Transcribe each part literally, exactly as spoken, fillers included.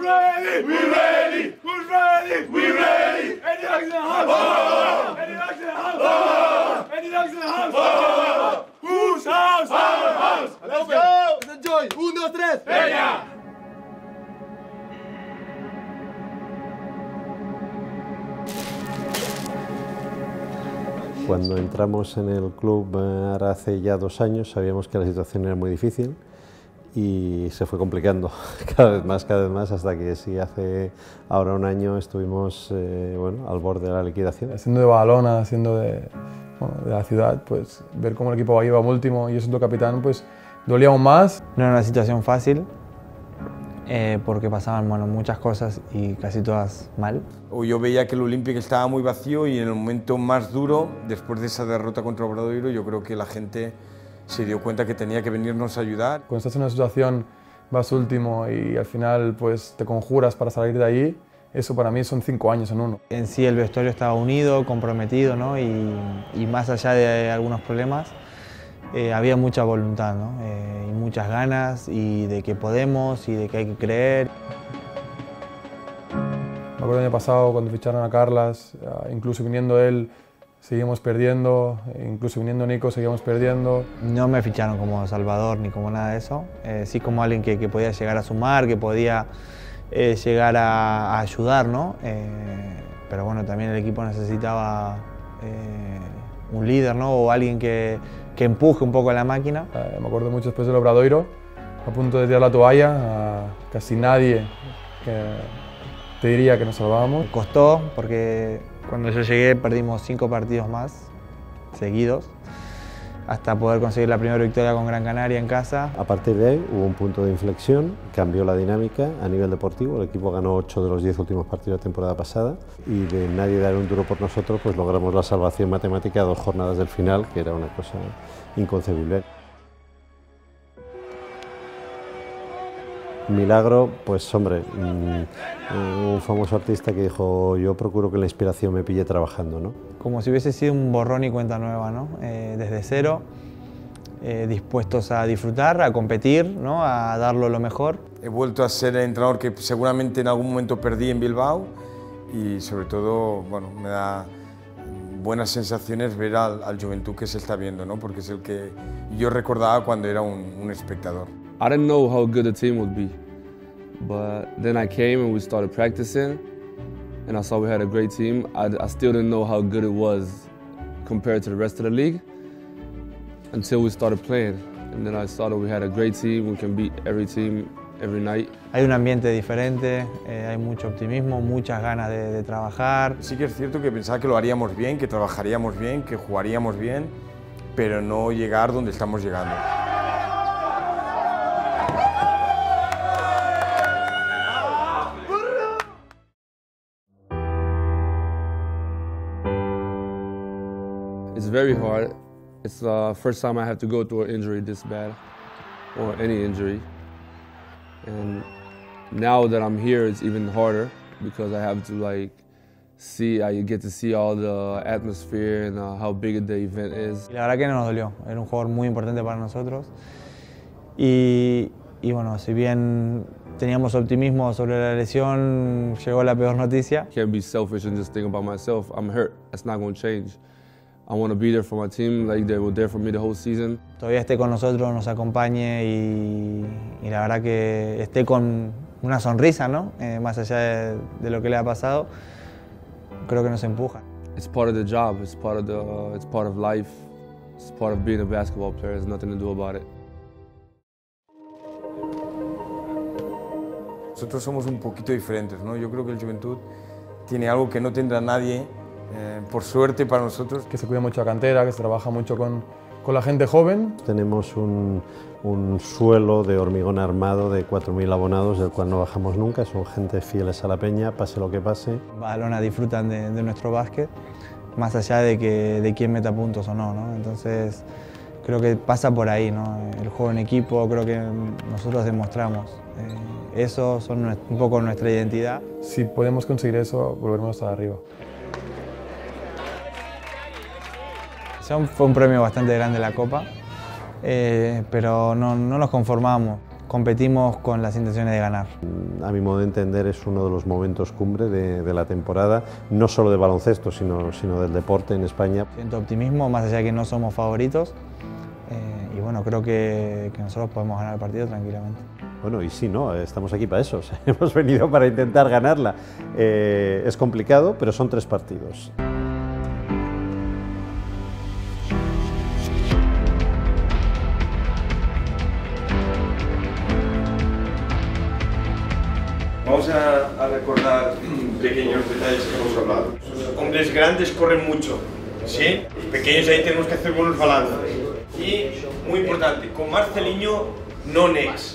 ready! We ready! Who's ready? We ready! Any dogs in the house? Oh! Any dogs in the house? Oh! Any dogs in the house? Oh! Whose house? Our house! Let's go! Let's enjoy! Un, dos, tres! ¡Peña! Cuando entramos en el club ahora hace ya dos años sabíamos que la situación era muy difícil y se fue complicando cada vez más, cada vez más, hasta que sí, hace ahora un año estuvimos eh, bueno, al borde de la liquidación. Siendo de Badalona, siendo de, bueno, de la ciudad, pues ver cómo el equipo iba último y yo siendo capitán, pues dolía aún más. No era una situación fácil, eh, porque pasaban bueno, muchas cosas y casi todas mal. Yo veía que el Olímpic estaba muy vacío y en el momento más duro, después de esa derrota contra Obradoiro, yo creo que la gente se dio cuenta que tenía que venirnos a ayudar. Cuando estás en una situación, vas último y al final pues, te conjuras para salir de ahí, eso para mí son cinco años en uno. En sí el vestuario estaba unido, comprometido, ¿no? y, y más allá de algunos problemas, eh, había mucha voluntad, ¿no? eh, y muchas ganas y de que podemos y de que hay que creer. Me acuerdo el año pasado cuando ficharon a Carlas, incluso viniendo él, seguimos perdiendo, incluso viniendo Nico, seguíamos perdiendo. No me ficharon como Salvador ni como nada de eso, eh, sí como alguien que, que podía llegar a sumar, que podía eh, llegar a, a ayudar, ¿no? Eh, pero bueno, también el equipo necesitaba eh, un líder, ¿no? O alguien que, que empuje un poco a la máquina. Eh, me acuerdo mucho después del Obradoiro, a punto de tirar la toalla, a casi nadie que te diría que nos salvábamos. Costó porque cuando yo llegué perdimos cinco partidos más seguidos hasta poder conseguir la primera victoria con Gran Canaria en casa. A partir de ahí hubo un punto de inflexión, cambió la dinámica a nivel deportivo, el equipo ganó ocho de los diez últimos partidos de la temporada pasada y de nadie dar un duro por nosotros, pues logramos la salvación matemática a dos jornadas del final, que era una cosa inconcebible. Milagro, pues hombre, un famoso artista que dijo, yo procuro que la inspiración me pille trabajando, ¿no? Como si hubiese sido un borrón y cuenta nueva, ¿no? Eh, desde cero, eh, dispuestos a disfrutar, a competir, ¿no? A darlo lo mejor. He vuelto a ser el entrenador que seguramente en algún momento perdí en Bilbao y sobre todo, bueno, me da buenas sensaciones ver al, al Juventud que se está viendo, ¿no? Porque es el que yo recordaba cuando era un, un espectador. I didn't know how good the team would be, but then I came and we started practicing, and I saw we had a great team. I, I still didn't know how good it was compared to the rest of the league until we started playing, and then I saw that we had a great team. We can beat every team every night. Hay un ambiente diferente, eh, hay mucho optimismo, muchas ganas de, de trabajar. Sí que es cierto que pensaba que lo haríamos bien, que trabajaríamos bien, que jugaríamos bien, pero no llegar donde estamos llegando. It's very hard. It's the first time I have to go through an injury this bad, or any injury. And now that I'm here, it's even harder because I have to like see, I get to see all the atmosphere and uh, how big the event is. La verdad que no nos dolió. Era un jugador muy importante para nosotros. Y, y bueno, si bien teníamos optimismo sobre la lesión, llegó la peor noticia. Can't be selfish and just think about myself. I'm hurt. That's not going to change. I want to be there for my team, like they were there for me the whole season. Todavía esté con nosotros, nos acompañe y, y la verdad que esté con una sonrisa, ¿no? Eh, más allá de, de lo que le ha pasado, creo que nos empuja. It's part of the job. It's part of the. It's part of life. It's part of being a basketball player. There's nothing to do about it. Nosotros somos un poquito diferentes, ¿no? Yo creo que el Juventud tiene algo que no tendrá nadie. Eh, por suerte para nosotros. Que se cuida mucho la cantera, que se trabaja mucho con, con la gente joven. Tenemos un, un suelo de hormigón armado de cuatro mil abonados, del cual no bajamos nunca, son gente fieles a la peña, pase lo que pase. Badalona disfrutan de, de nuestro básquet, más allá de, que, de quién meta puntos o no, ¿no? Entonces creo que pasa por ahí, ¿no? El juego en equipo, creo que nosotros demostramos. Eh, eso son un poco nuestra identidad. Si podemos conseguir eso, volveremos a estar arriba. Fue un premio bastante grande la Copa, eh, pero no, no nos conformamos. competimos con las intenciones de ganar. A mi modo de entender es uno de los momentos cumbre de, de la temporada, no solo del baloncesto, sino, sino del deporte en España. Siento optimismo, más allá de que no somos favoritos, eh, y bueno, creo que, que nosotros podemos ganar el partido tranquilamente. Bueno, y sí, no, estamos aquí para eso, o sea, hemos venido para intentar ganarla. Eh, es complicado, pero son tres partidos. Vamos a, a recordar pequeños detalles que hemos hablado. Los hombres grandes corren mucho, ¿sí? Los pequeños ahí tenemos que hacer buenos balances. Y, muy importante, con Marceliño, no next.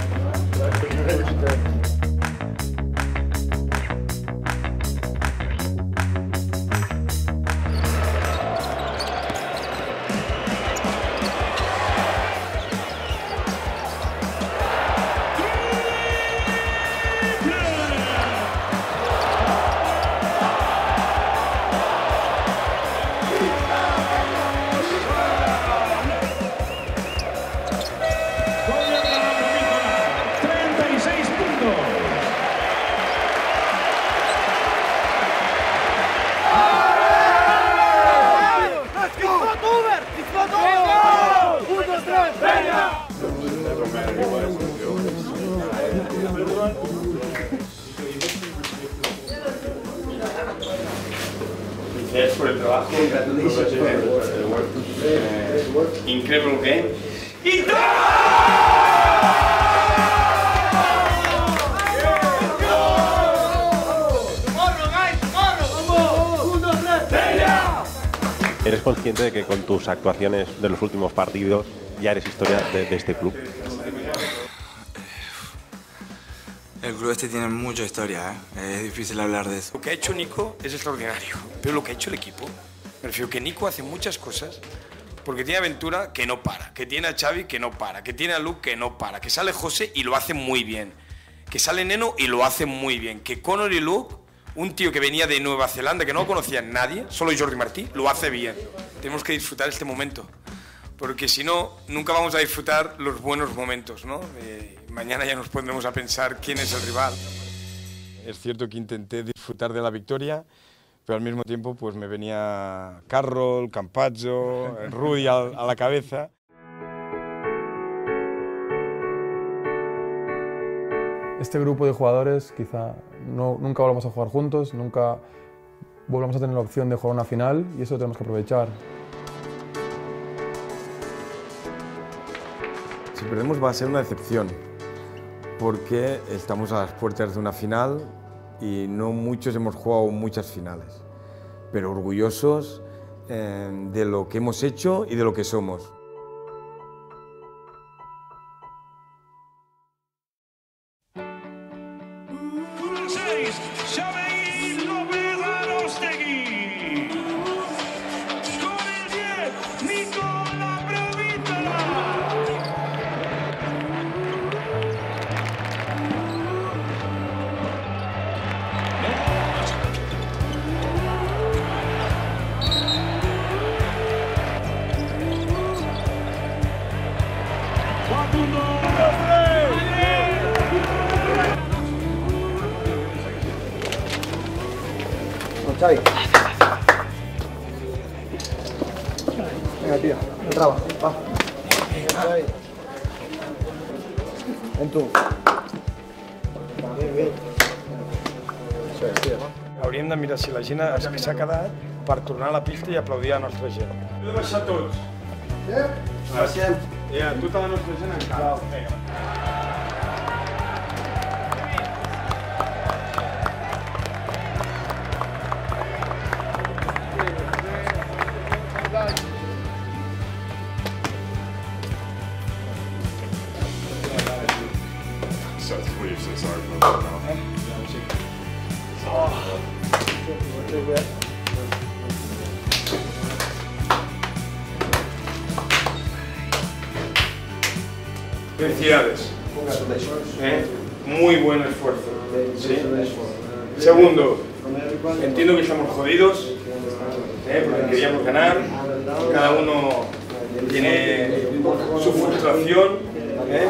Felicidades por el trabajo. Increíble game. ¡Y ¿Eres consciente de que con tus actuaciones de los últimos partidos ya eres historia de, de este club? El club este tiene mucha historia, ¿eh? Es difícil hablar de eso. Lo que ha hecho Nico es extraordinario, pero lo que ha hecho el equipo, me refiero que Nico hace muchas cosas porque tiene a Ventura que no para, que tiene a Xavi que no para, que tiene a Luke que no para, que sale José y lo hace muy bien, que sale Neno y lo hace muy bien, que Connor y Luke, un tío que venía de Nueva Zelanda, que no conocía a nadie, solo Jordi Martí, lo hace bien. Tenemos que disfrutar este momento, porque si no, nunca vamos a disfrutar los buenos momentos, ¿no? Eh, mañana ya nos pondremos a pensar quién es el rival. Es cierto que intenté disfrutar de la victoria, pero al mismo tiempo pues me venía Carroll, Campazzo, Rudy a, a la cabeza. Este grupo de jugadores quizá no, nunca volvamos a jugar juntos, nunca volvamos a tener la opción de jugar una final y eso lo tenemos que aprovechar. Si perdemos va a ser una decepción, porque estamos a las puertas de una final y no muchos hemos jugado muchas finales, pero orgullosos eh, de lo que hemos hecho y de lo que somos. Xavi. Venga, tío, entraba, va. Xavi. Ven tú. Bien, bien. Això és, tio. Hauríem de mirar si la gent que s'ha quedat per tornar a la pista i aplaudir a la nostra gent. Hem de baixar tots. Sí? Baixem. I a tota la nostra gent encara. Felicidades. ¿Eh? Muy buen esfuerzo. ¿Sí? Segundo, entiendo que estamos jodidos, ¿eh? Porque queríamos ganar. Cada uno tiene su frustración, ¿Eh?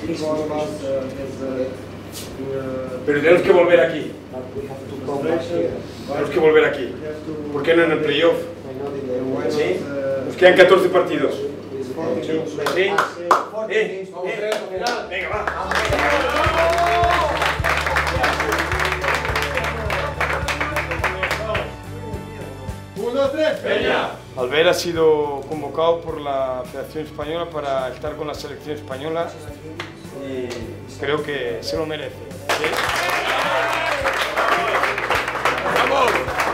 Pero tenemos que volver aquí. Tenemos que volver aquí. ¿Por qué no en el playoff? ¿Sí? Nos quedan catorce partidos. ¿Sí? ¿Eh? ¿Eh? Venga, va. Uno, dos, tres. Peña. Albert ha sido convocado por la Federación Española para estar con la selección española y creo que se lo merece. ¿Sí? ¡Vamos!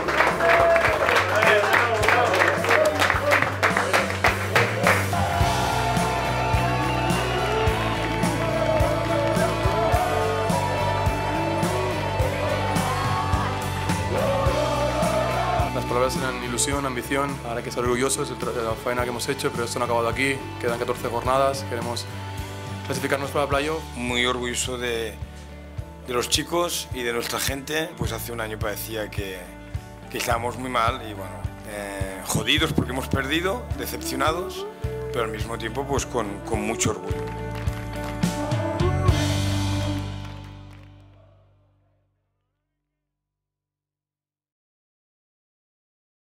Las palabras eran ilusión, ambición, ahora hay que estar orgullosos de la faena que hemos hecho, pero esto no ha acabado aquí, quedan catorce jornadas, queremos clasificarnos para el playoff. Muy orgulloso de, de los chicos y de nuestra gente, pues hace un año parecía que, que estábamos muy mal y bueno, eh, jodidos porque hemos perdido, decepcionados, pero al mismo tiempo pues con, con mucho orgullo.